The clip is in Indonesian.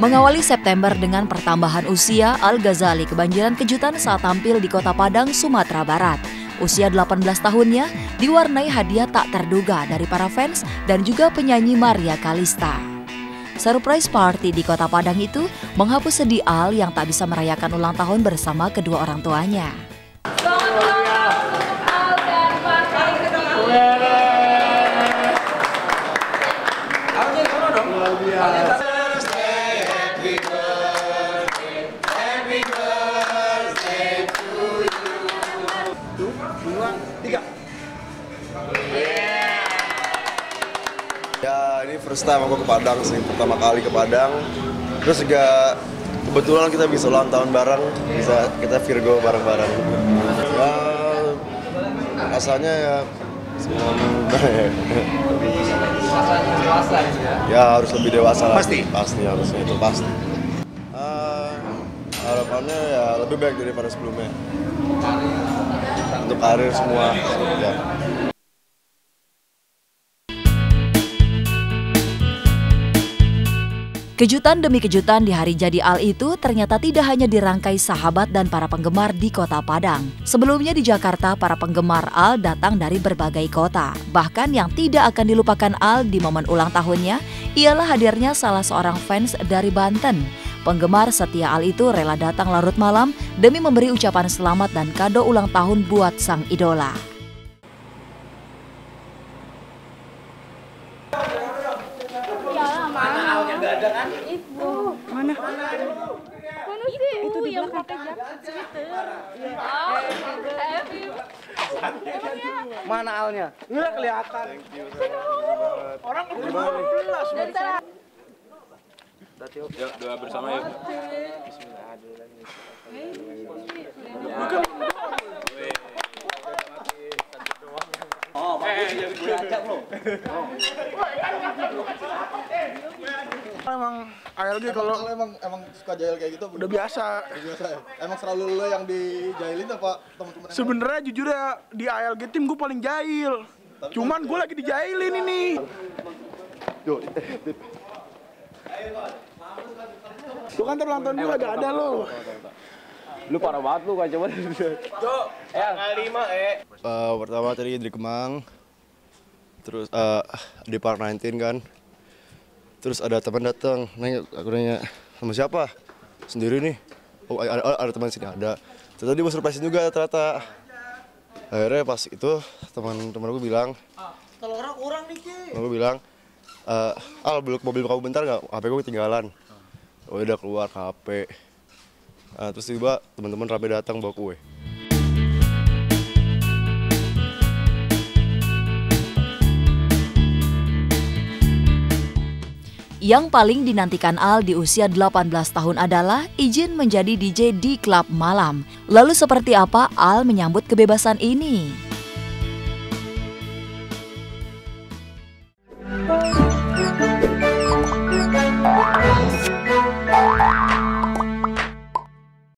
Mengawali September dengan pertambahan usia, Al Ghazali kebanjiran kejutan saat tampil di Kota Padang, Sumatera Barat. Usia 18 tahunnya diwarnai hadiah tak terduga dari para fans dan juga penyanyi Maria Kalista. Surprise party di Kota Padang itu menghapus sedih Al yang tak bisa merayakan ulang tahun bersama kedua orang tuanya. Ya, ini first time aku ke Padang sih, pertama kali ke Padang. Terus juga kebetulan kita bisa ulang tahun bareng, bisa kita Virgo bareng-bareng. Ya, rasanya ya ya harus lebih dewasa lagi. Pasti harusnya itu pasti. Harapannya ya lebih baik daripada sebelumnya. Untuk karir semua. Ya. Kejutan demi kejutan di hari jadi Al itu ternyata tidak hanya dirangkai sahabat dan para penggemar di Kota Padang. Sebelumnya di Jakarta, para penggemar Al datang dari berbagai kota. Bahkan yang tidak akan dilupakan Al di momen ulang tahunnya ialah hadirnya salah seorang fans dari Banten. Penggemar setia Al itu rela datang larut malam demi memberi ucapan selamat dan kado ulang tahun buat sang idola. Mana sih? Itu di yang pakai jaket Mana Alnya? Nggak kelihatan. Orang belas. Yuk, doa bersama yuk. Jadi gue ajak lo. Emang ALG kalau emang suka jahil kayak gitu udah biasa. Ya? Emang selalu lo yang dijailin apa teman-teman? Sebenarnya jujur ya di ALG tim gue paling jahil. Cuman gue lagi dijailin ini. Yo, Lu kan ulang tahun juga gak ada lo. Lu parah banget lu kan coba. pertama tadi dari Kemang. Terus di Park 19 kan. Terus ada teman datang, aku nanya sama siapa? Sendiri nih. Oh ada teman sini ada. Ternyata dia mau surprisein juga ternyata. Akhirnya pas itu teman aku bilang, Kalau orang kurang nih Ki. aku bilang, Al belok mobil kamu bentar nggak? HP gue ketinggalan. Oh udah keluar HP. Terus tiba teman-teman rame datang bawa kue. Yang paling dinantikan Al di usia 18 tahun adalah izin menjadi DJ di klub malam. Lalu seperti apa Al menyambut kebebasan ini?